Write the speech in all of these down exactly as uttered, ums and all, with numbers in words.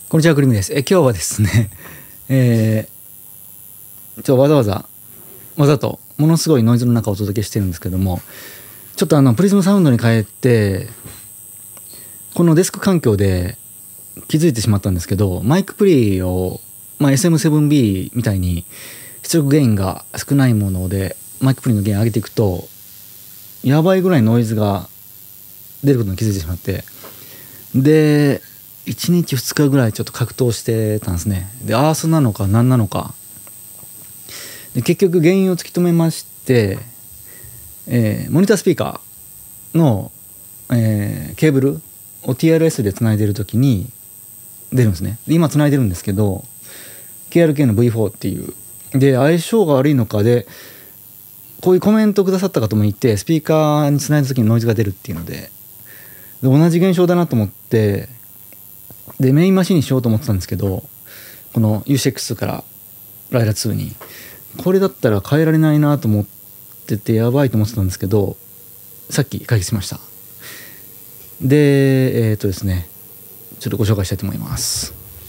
こんにちは、クリムです。え今日はですね、えー、ちょわざわざわざとものすごいノイズの中をお届けしてるんですけども、ちょっとあのプリズムサウンドに変えてこのデスク環境で気づいてしまったんですけど、マイクプリを、まあ、エスエムセブンビー みたいに出力ゲインが少ないものでマイクプリのゲイン上げていくとやばいぐらいノイズが出ることに気づいてしまって、でいちにちふつかぐらいちょっと格闘してたんですね。でアースなのか何なのかで結局原因を突き止めまして、えー、モニタースピーカーの、えー、ケーブルを ティーアールエス でつないでる時に出るんですね。で今つないでるんですけど ケーアールケー の ブイフォー っていうで相性が悪いのかでこういうコメントくださった方もいて、スピーカーにつないだ時にノイズが出るっていうので、で同じ現象だなと思ってでメインマシンにしようと思ってたんですけど、この ユーシーエックス からライラツーにこれだったら変えられないなと思っててやばいと思ってたんですけど、さっき解決しました。でえっとですねちょっとご紹介したいと思います。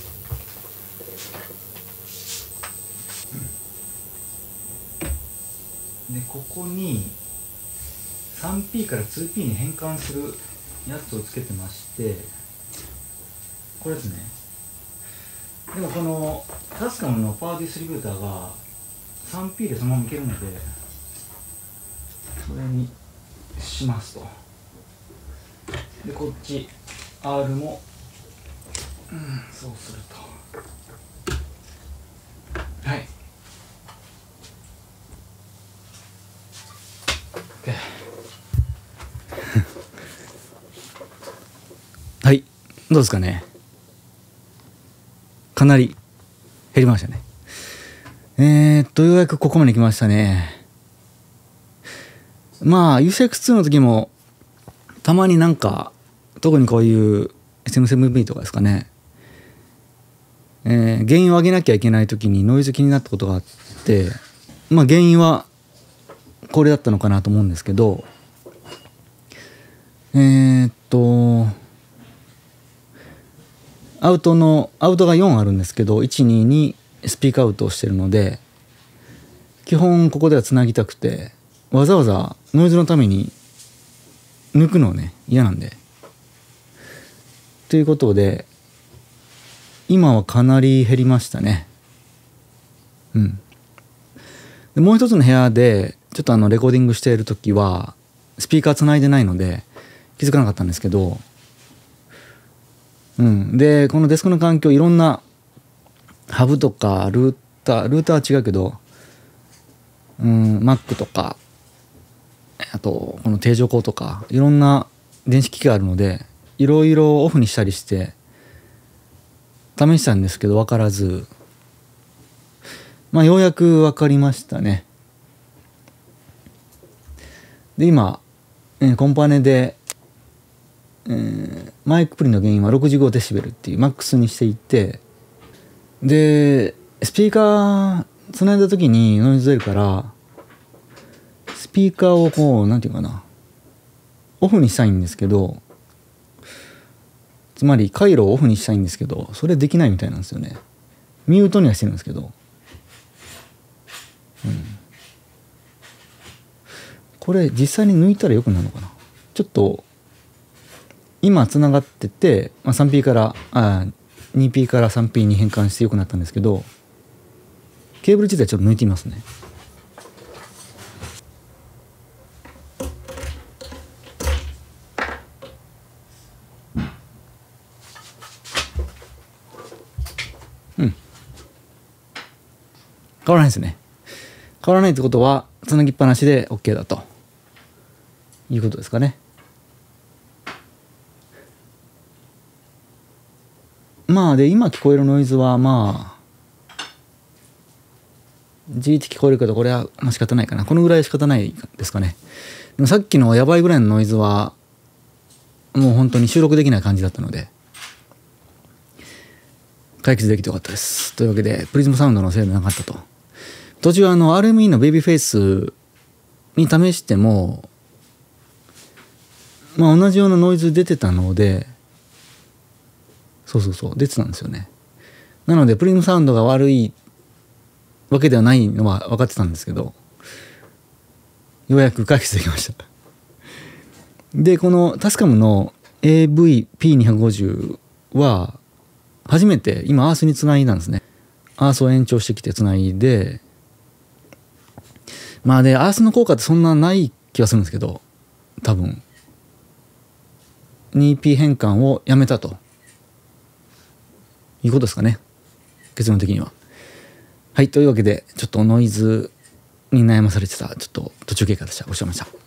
でここに スリーピー から ツーピー に変換するやつをつけてまして、これですね。でもこのタスカムのパワーディストリビューターが スリーピー でそのままいけるので、それにしますと。でこっち アール も、うん、そうするとはいはいどうですかね。かなり減りましたね。えー、っとようやくここまで来ましたね。まあ ユーシーエックスツー の時もたまになんか特にこういう エスエムセブンビー とかですかね、えー、原因を上げなきゃいけない時にノイズ気になったことがあって、まあ原因はこれだったのかなと思うんですけど、えー、っとアウトのアウトがよんあるんですけどいちににスピークアウトをしてるので、基本ここではつなぎたくてわざわざノイズのために抜くのね嫌なんで、ということで今はかなり減りましたね。うんでもう一つの部屋でちょっとあのレコーディングしている時はスピーカーつないでないので気づかなかったんですけど、うん、でこのデスクの環境いろんなハブとかルータールーターは違うけど、うん、Mac とかあとこの定常光とかいろんな電子機器があるのでいろいろオフにしたりして試したんですけど分からず、まあようやく分かりましたね。で今、えー、コンパネで、えー、マイクプリのゲインはろくじゅうごデシベルっていうマックスにしていて、でスピーカーつないだ時にノイズ出るからスピーカーをこうなんていうかなオフにしたいんですけど、つまり回路をオフにしたいんですけどそれできないみたいなんですよね。ミュートにはしてるんですけど、うん、これ実際に抜いたらよくなるのかな。ちょっと今つながってて、まあ、スリーピー からあ ツーピー から スリーピー に変換してよくなったんですけど、ケーブル自体ちょっと抜いてみますね。うん。変わらないですね。変わらないってことはつなぎっぱなしで OK だということですかね。まあで今聞こえるノイズはまあじーって聞こえるけどこれはまあ仕方ないかな。このぐらい仕方ないですかね。でもさっきのやばいぐらいのノイズはもう本当に収録できない感じだったので解決できてよかったです。というわけでプリズムサウンドのせいでなかったと。途中あの アールエムイー のベイビーフェイスに試してもまあ同じようなノイズ出てたのでそうそうそう出てたんですよね。なのでプリズムサウンドが悪いわけではないのは分かってたんですけど、ようやく解決できました。でこのタスカムの エーブイピーにひゃくごじゅう は初めて今アースにつないだんですね。アースを延長してきてつないで、まあでアースの効果ってそんなない気がするんですけど、多分 ツーピー 変換をやめたということですかね、結論的には。はい、というわけでちょっとノイズに悩まされてたちょっと途中経過でした。ご視聴ありがとうございました。